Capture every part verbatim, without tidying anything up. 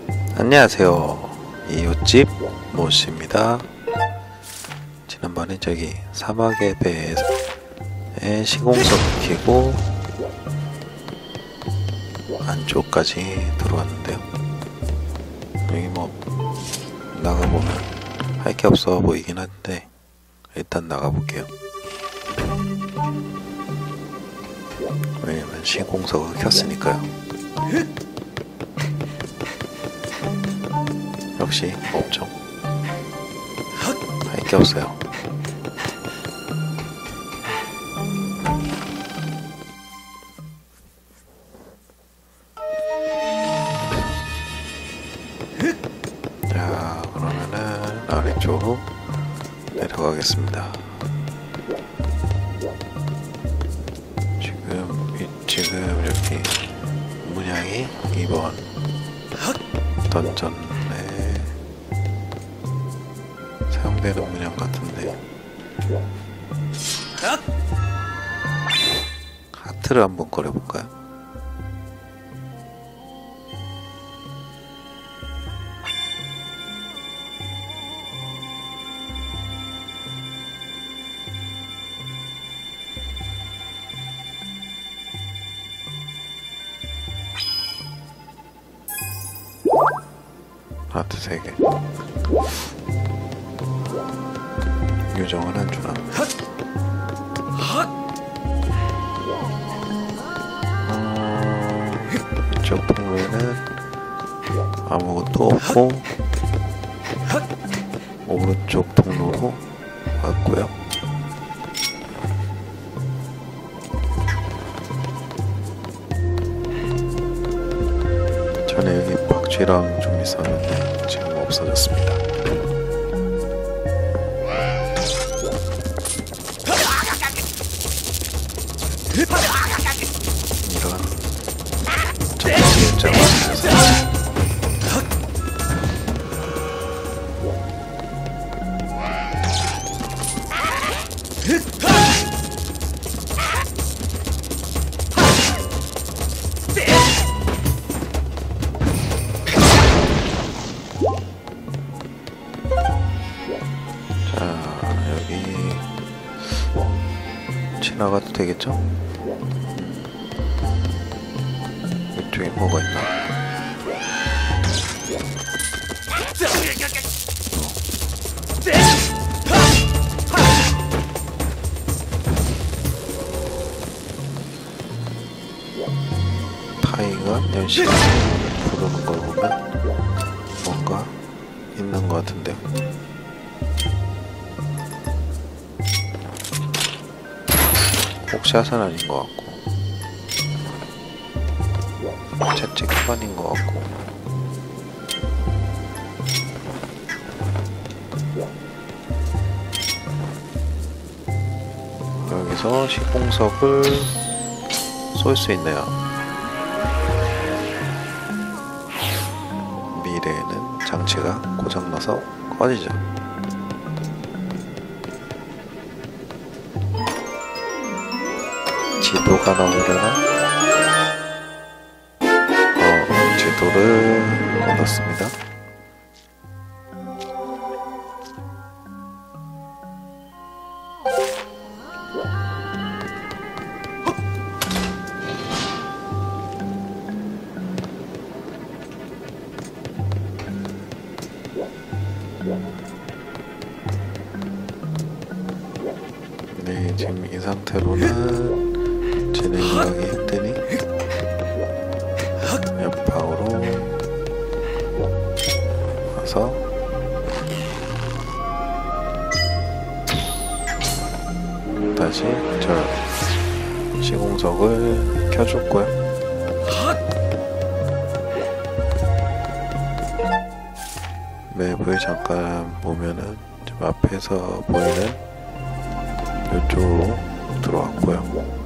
안녕하세요. 이웃집 모씨입니다. 지난번에 저기 사막의 배에 시공석 키고 안쪽까지 들어왔는데요. 여기 뭐 나가보면 할 게 없어 보이긴 한데 일단 나가볼게요. 왜냐면 시공석을 켰으니까요. 역시 없죠. 할 게 없어요. 자, 그러면은 아래쪽으로 내려가겠습니다. 지금 이, 지금 이렇게 문양이 이번 던전에 사용되는 문양 같은데 하트를 한번 꺼내볼까요? 하트 세 개. 요정은 안 주나? 음, 이쪽 통로에는 아무것도 없고 오른쪽 통로로 왔고요. 전에 여기 박쥐랑 좀 있었는데 지금 없어졌습니다. 이런 정치인자가 있어서 지나가도 되겠죠? 이쪽에 뭐가 있나? 타이가 열심히 부르는 걸 보면 뭔가 있는 것 같은데요. 샷은 아닌 것 같고 채찍판인 것 같고 여기서 시공석을 쏠 수 있네요. 미래에는 장치가 고장나서 꺼지죠. 지도가 나오려나? 어, 지도를 얻었습니다. 네, 지금 이 상태로는 진행하기 힘드니 옆방으로 와서 다시 저 시공석을 켜줬고요. 맵을 잠깐 보면은 좀 앞에서 보이는 이쪽으로 들어왔고요.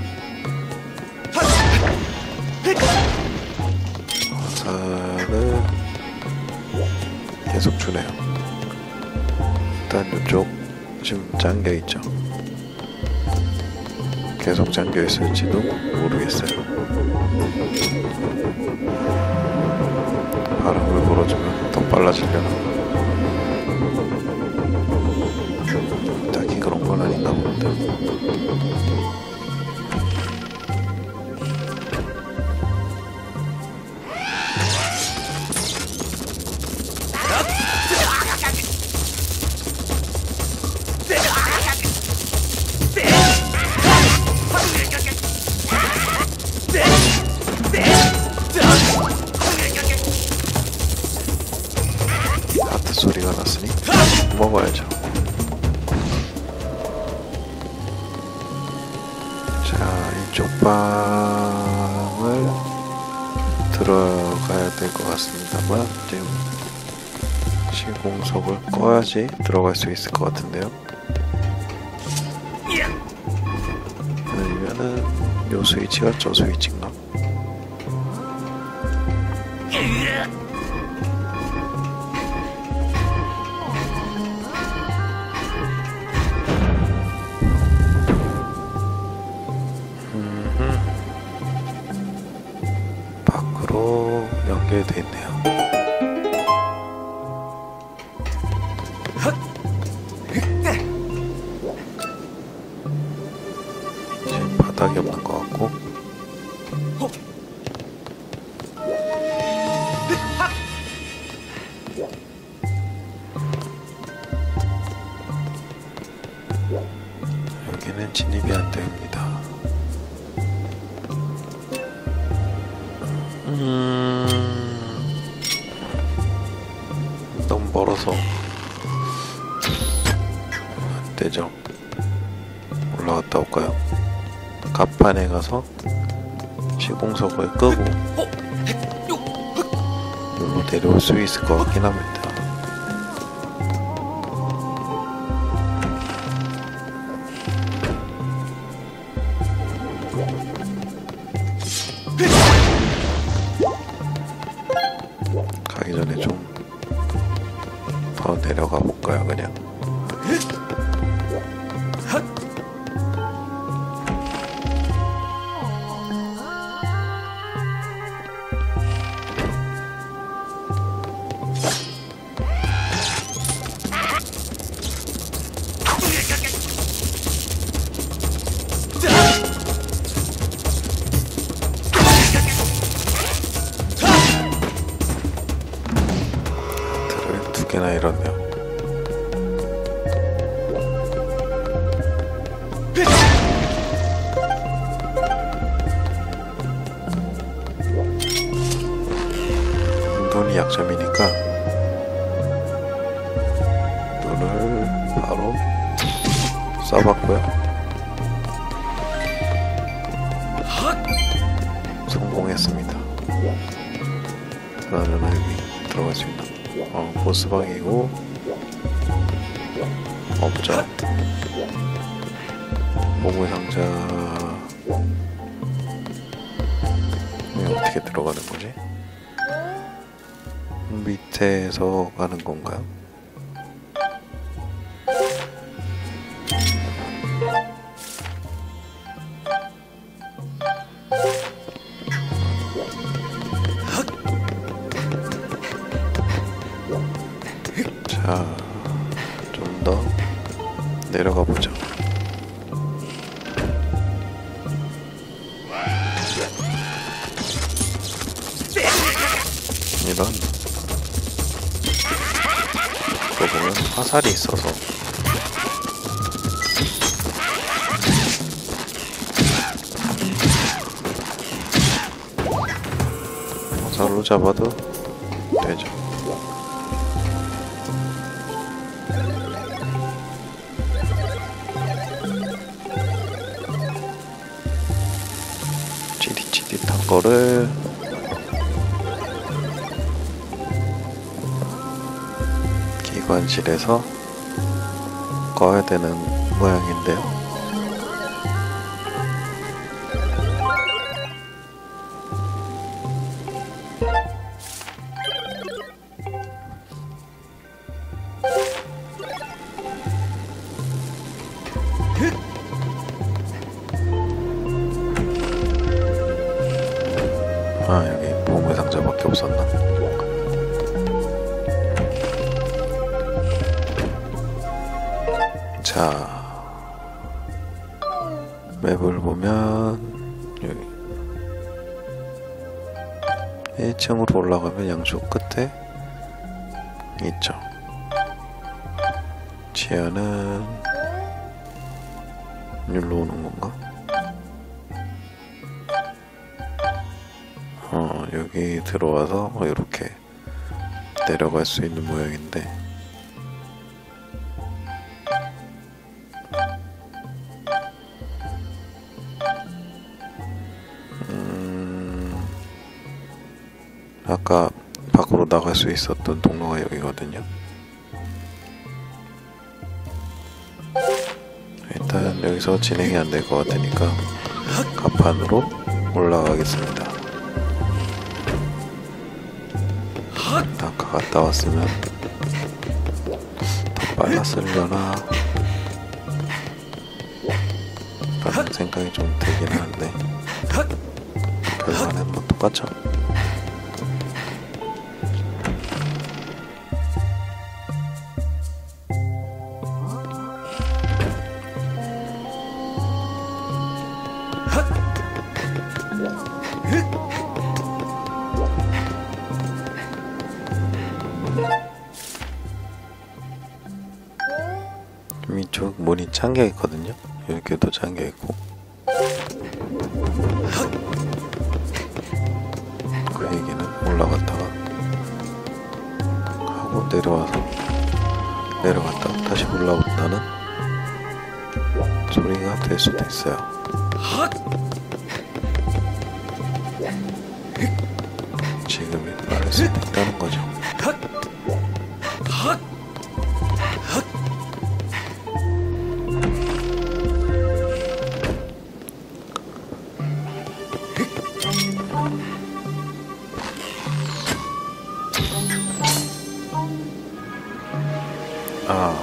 화살을 계속 주네요. 일단 이쪽 지금 잠겨있죠. 계속 잠겨있을지도 모르겠어요. 발음을 걸어주면 더 빨라지려나? 딱히 그런 건 아닌가 본데. 하트 소리가 났으니 먹어야죠. 자, 이쪽 방을 들어가야 될 것 같습니다만 지금 시공석을 꺼야지 들어갈 수 있을 것 같은데요. 아니면은 요 스위치가 저 스위치인가? 밖으로 연결돼 있네요. 지금 바닥이 없는 것 같고 여기는 진입이 안 됩니다. 음... 너무 멀어서 안 되죠. 올라갔다 올까요? 갑판에 가서 시공석을 끄고 여기로 내려올 수 있을 것 같긴 합니다. 가기 전에 좀 더 내려가 볼까요, 그냥? 두 개나 잃었네요. 눈이 약점이니까 눈을 바로 써봤고요. 성공했습니다. 그러면 여기 들어갈 수 있나? 어, 보스방이고 없죠. 보물상자 이게 어떻게 들어가는 거지? 밑에서 가는 건가요? 자, 좀 더 내려가 보죠. 이런 또 보면 화살이 있어서 화살로 잡아도 되죠. 찌릿찌릿한 거를 기관실에서 꺼야 되는 모양인데요. 아, 여기 보물상자밖에 없었나? 자, 맵을 보면 여기 일 층으로 올라가면 양쪽 끝에 있죠. 지하는 여기로 오는 건가? 어, 여기 들어와서 이렇게 내려갈 수 있는 모양인데, 음, 아까 밖으로 나갈 수 있었던 통로가 여기거든요. 일단 여기서 진행이 안 될 것 같으니까 갑판으로 올라가겠습니다. 아까 갔다 왔으면 더 빨랐으려나 라는 생각이 좀 들긴 하는데, 결과는 뭐 똑같죠. 이쪽 문이 잠겨 있거든요. 여기도 잠겨 있고, 그 얘기는 올라갔다가 하고 내려와서 내려갔다가 다시 올라온다는 소리가 될 수도 있어요. 지금이 빠를 수도 있다는 거죠. 아,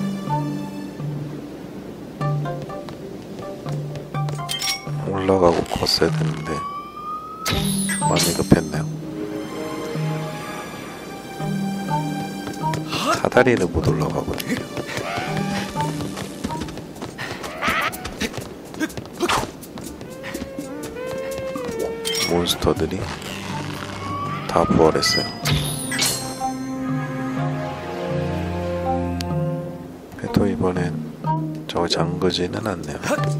올라가고 컸어야 되는데 많이 급했네요. 사다리는 못 올라가거든요. 몬스터들이 다 부활했어요. 그래도 이번엔 저거 잠그지는 않네요.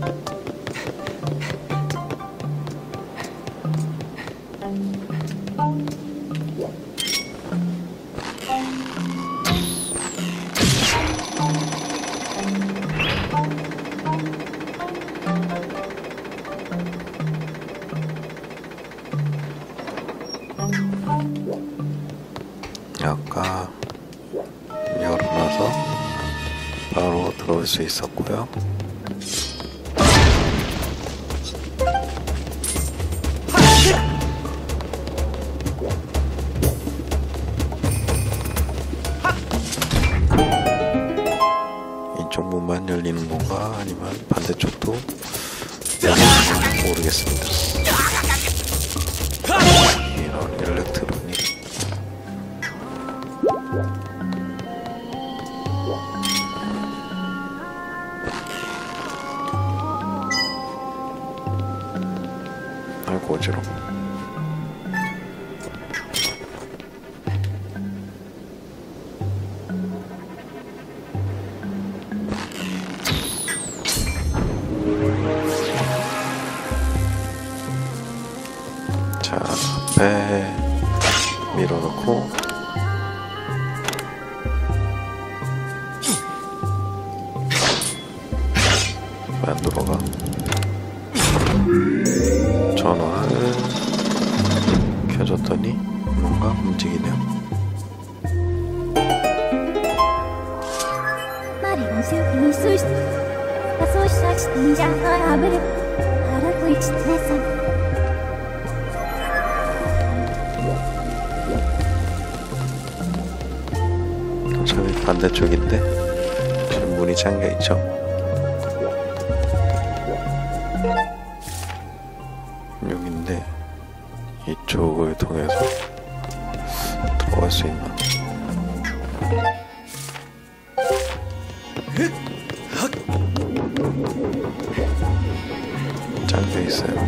아까 열어놔서 바로 들어올 수 있었고요. 이쪽 문만 열리는 건가 아니면 반대쪽도 열리는 건지 모르겠습니다. 이런 일렉트로닉. 아이고 어지러워. 자, 앞에 밀어놓고 만들어가. 전원을 켜줬더니 뭔가 움직이네요. 어차피 반대쪽인데 지금 문이 잠겨있죠. 여긴데 이쪽을 통해서 들어갈 수 있나?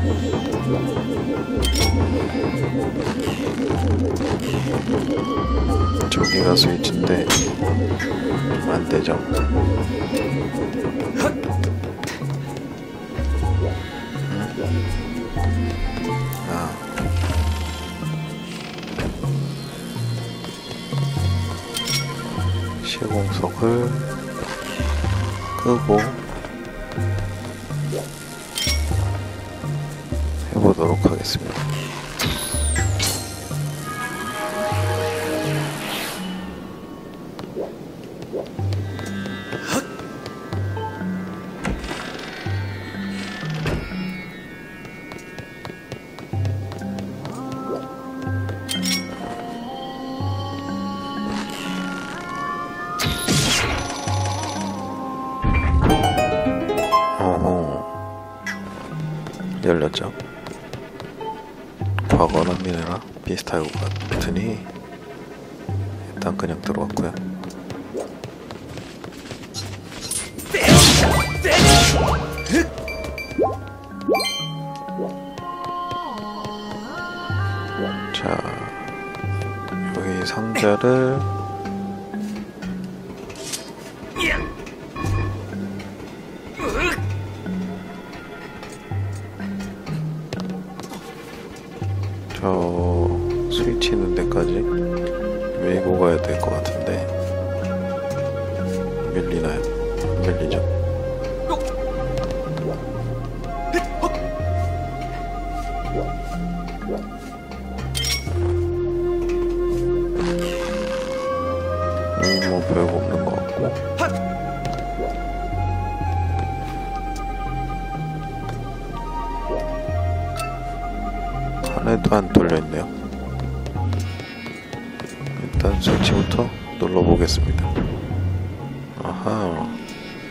저기가 스위치인데 안되죠. 아. 시공석을 끄고 해보도록 하겠습니다. 열렸죠. 과거나 미래나 비슷할 것 같으니 일단 그냥 들어왔고요. 자, 여기 상자를 저 스위치 있는 데까지 밀고 가야 될 것 같은데 밀리나요? 안 밀리죠? 음, 뭐 별거 없는 것 같고 하나도 안 뚫려있네요. 일단 스위치부터 눌러보겠습니다. 아하,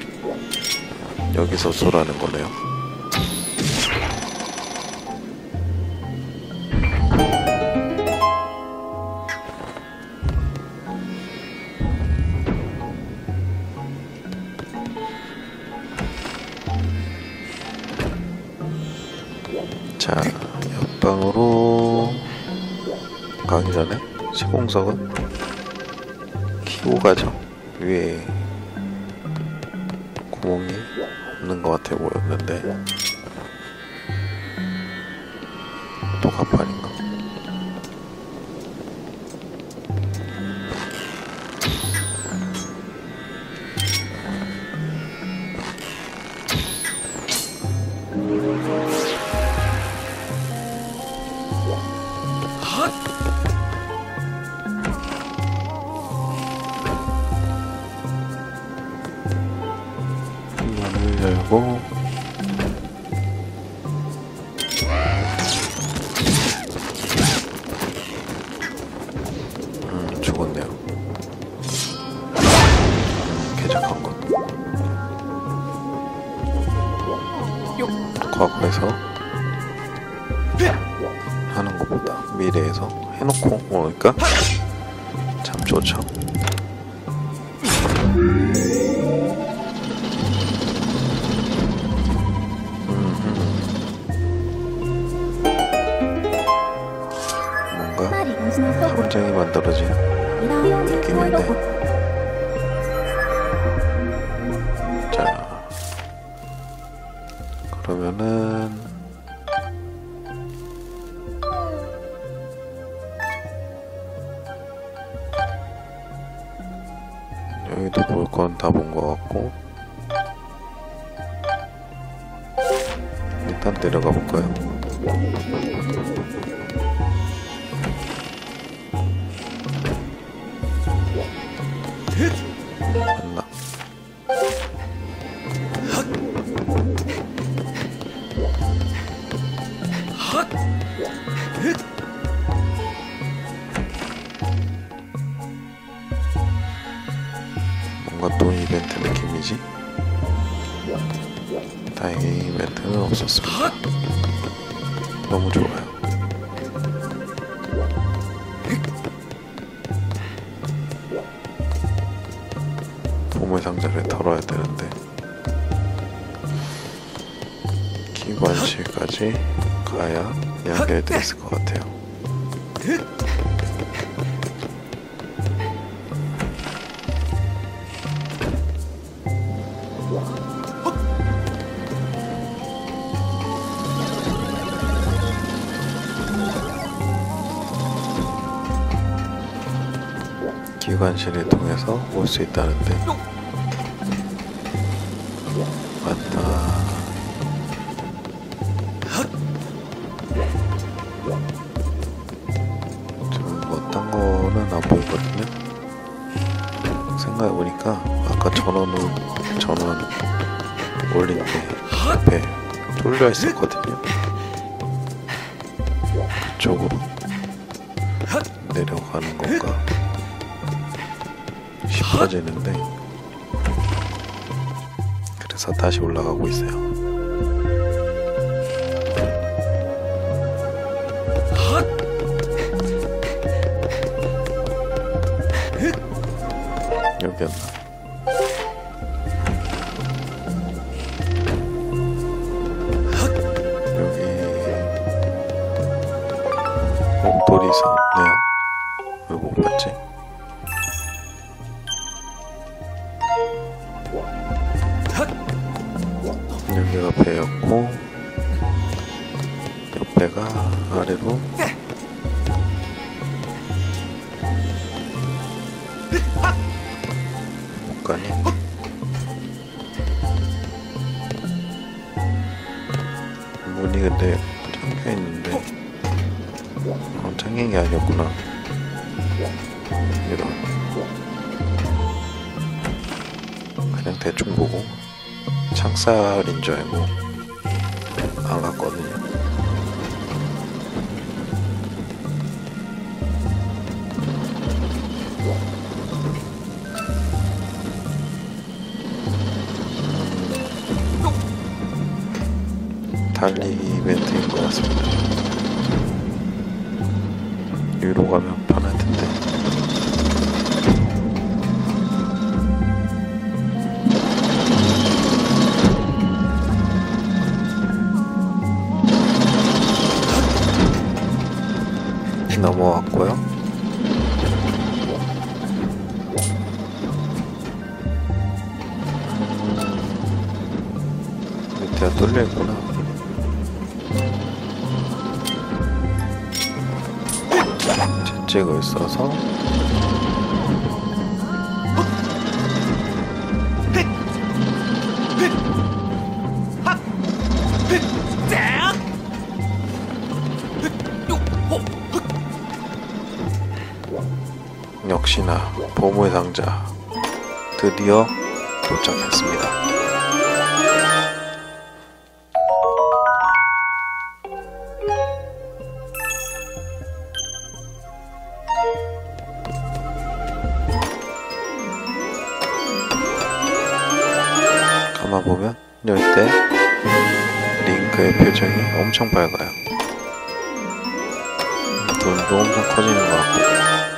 여기서 쏘라는 거네요. 자, 옆방으로 가기 전에 시공석은 키고 가죠. 위에 구멍이 없는 것 같아 보였는데 또 갑판인가? 문을 열고 음 죽었네요. 음, 쾌적한 것. 과거에서 하는 것보다 미래에서 해놓고 오니까 참 좋죠. 함정이 만들어진 느낌인데, 자 그러면은 여기도 볼 건 다 본 것 같고 일단 내려가 볼까요? 맞나? 뭔가 또 이벤트 느낌이지? 다행히 이벤트는 없었습니다. 너무 좋아요. 보물 상자를 털어야 되는데 기관실까지 가야 이야기할 수 있을 것 같아요. 기관실을 통해서 올 수 있다는데 맞다. 딴 거는 안 보이거든요. 생각해보니까 아까 전원을 전원 올린 게 앞에 뚫려 있었거든요. 그쪽으로 내려가는 건가 싶어지는데, 그래서 다시 올라가고 있어요. 여기였나? 여기 어? 돌이 있었네요. 왜 못 봤지? 여기가 배였고 옆배가 아래로 가니? 문이 근데 잠겨있는데 어, 잠긴 게 아니었구나. 이런 그냥 대충 보고 창살인 줄 알고 안 갔거든요. 달리기 이벤트인 것 같습니다. 위로 가면 편할 텐데. 넘어왔고요. 음, 밑에가 뚫려있구나. 채찍을 써서 역시나 보물 상자 드디어 도착했습니다. 보면 열때 링크의 표정이 엄청 밝아요. 눈도 엄청 커지는 것 같고.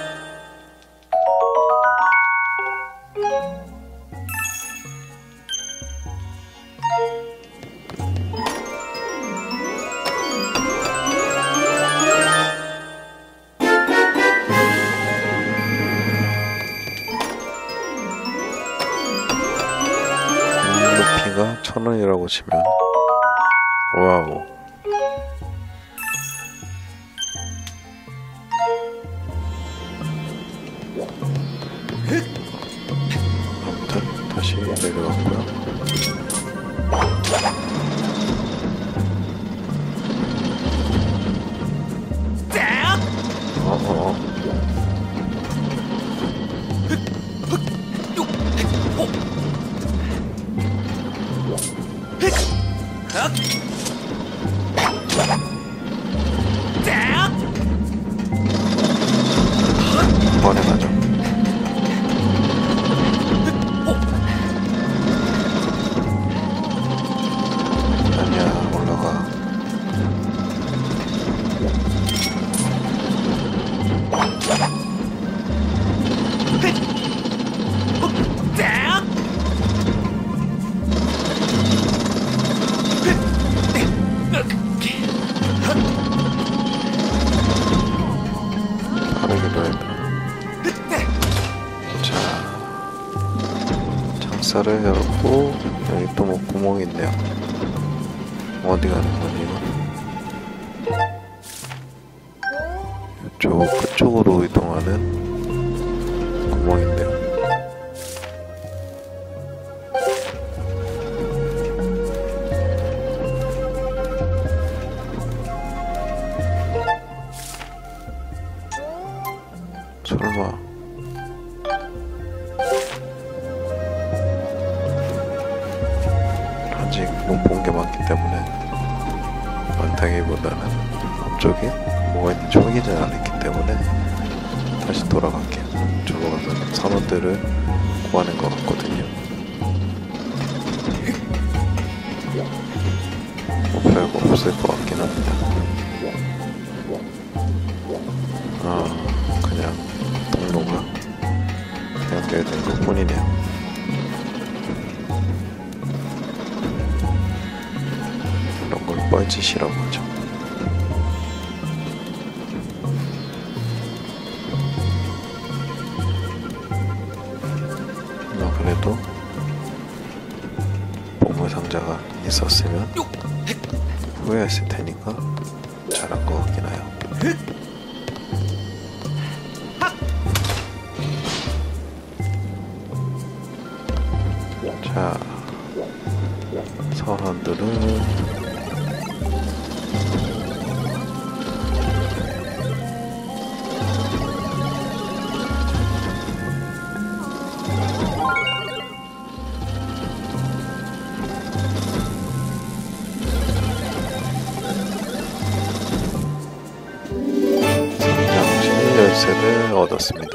천 원이라고 치면 와우. 아무튼 다시 내려갔고요. 어어 번에 가죠. 발사를 열었고, 여기 또 뭐 구멍이 있네요. 어디 가는 거니 이거? 이쪽 그쪽으로 이동하는 구멍인데요. 설마 아직 못 본 게 많기 때문에 많다기보다는 앞쪽에 뭐가 있는지 확인을 안 했기 때문에 다시 돌아갈게요. 저거 가서 산호들을 구하는 것 같거든요. 뭐 별거 없을 것 같긴 합니다. 아, 그냥 동로가 연결된 것 뿐이네요. 이런 걸 뻘짓이라고 하죠. 뭐 그래도 보물상자가 있었으면 후회했을 테니까 잘한 것 같긴 해요. 자, 선원들은 성장실 열쇠를 얻었습니다.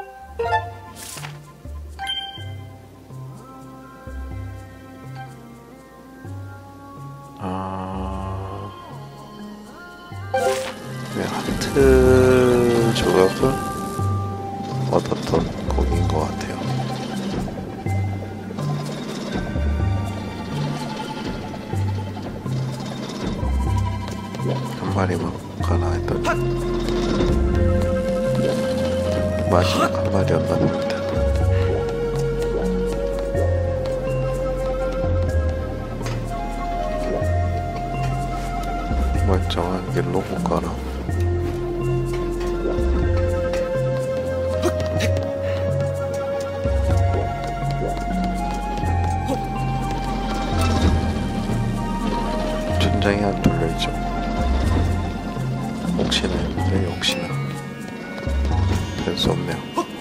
아, 네, 하트 조각을 얻었던 거기인 것 같아요. 한 마리만 가나 했더니 마지막 한 마리였나 봅니다. 멀쩡한 길로 못 가나. 천장이 안 뚫려있죠. 혹시나 했는데 역시나 될 수 없네요.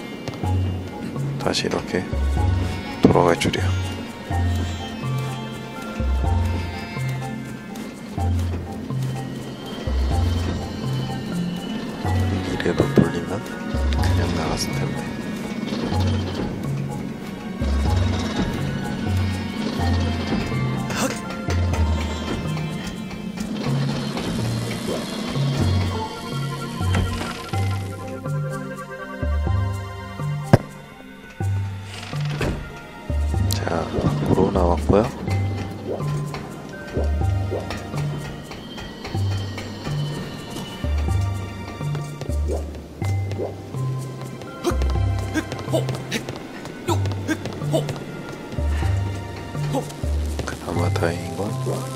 다시 이렇게 돌아갈 줄이야. 이래도 돌리면 그냥 나갔을 텐데. 자, 밖으로 나왔고요. 그나마 다행인 건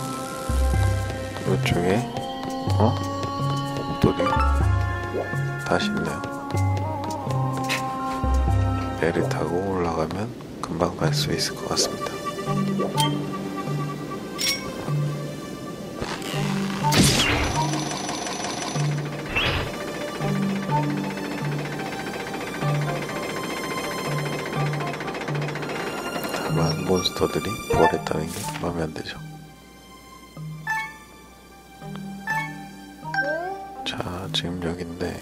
이쪽에 어? 옥돌이 다시 있네요. 배를 타고 올라가면 금방 갈 수 있을 것 같습니다. 다만 몬스터들이 부활했다는 게 마음에 안 들죠. 자, 지금 여긴데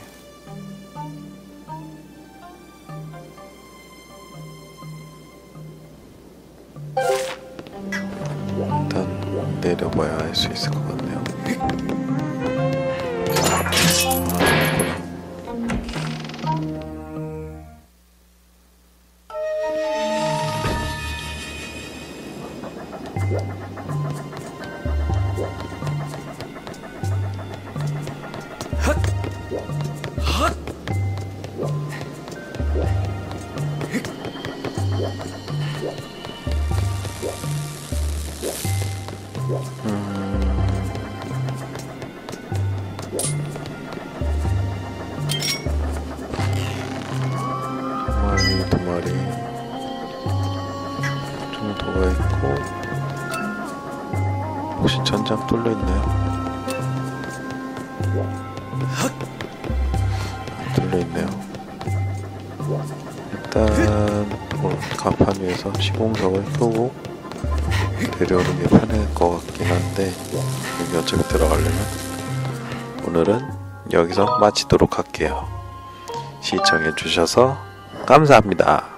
일단 내려봐야 알 수 있을 것 같네요. 마리, 두 마리 정도가 있고, 혹시 전장 뚫려 있나요? 뚫려 있네요. 일단 뭐 간판 위에서 시공석을 끄고 내려오는 게 편할 것 같긴 한데, 여기 어차피 들어가려면 오늘은 여기서 마치도록 할게요. 시청해 주셔서 감사합니다.